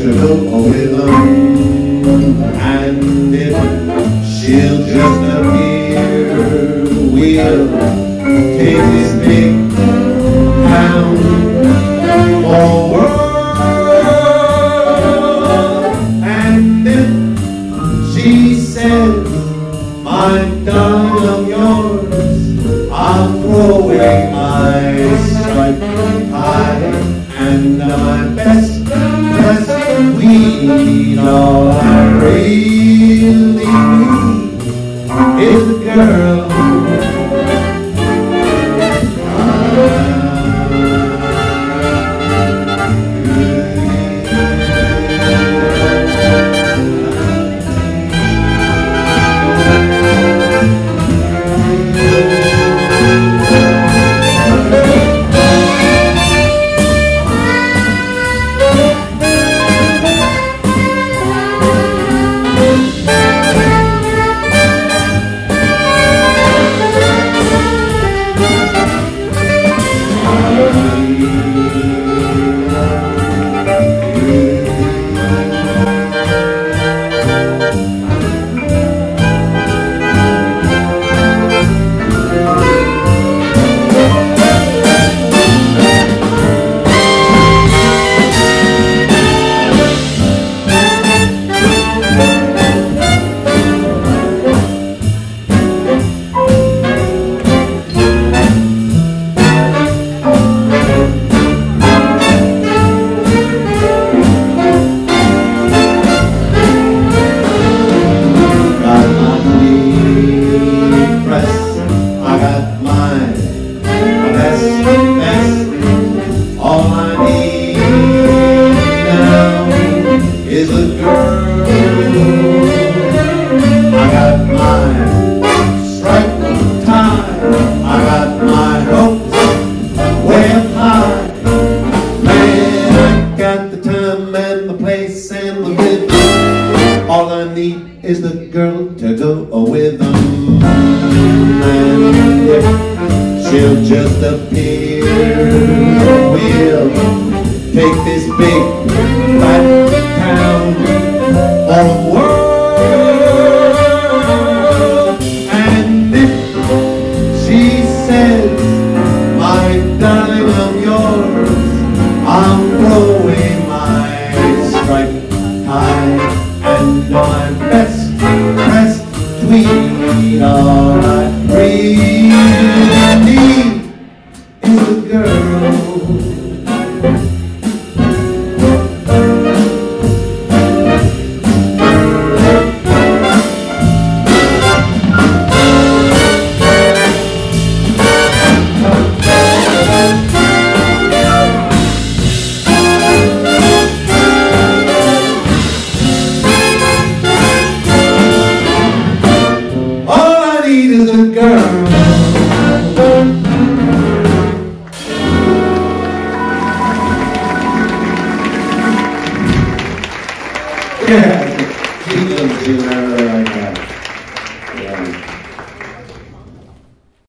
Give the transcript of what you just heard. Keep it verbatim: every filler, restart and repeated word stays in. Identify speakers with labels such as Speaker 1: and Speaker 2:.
Speaker 1: to go with them, and if she'll just appear, we'll take this big town forward. And if she says, "My darling, I'm yours," I'll throw away my striped tie and my best dress tweed. All I really need is a girl. Is a girl. I got my striped tie, I got my hopes way up high. Man, I got the time and the place and the rhythm. All I need is the girl to go with them. And if she'll just appear, we'll take this big fat town for the world. And if she says, "My darling, I'm yours," I'll throw away my striped tie and my best dress tweed. All I really need is a girl. Is a girl. Yeah, she loves you, I really like that.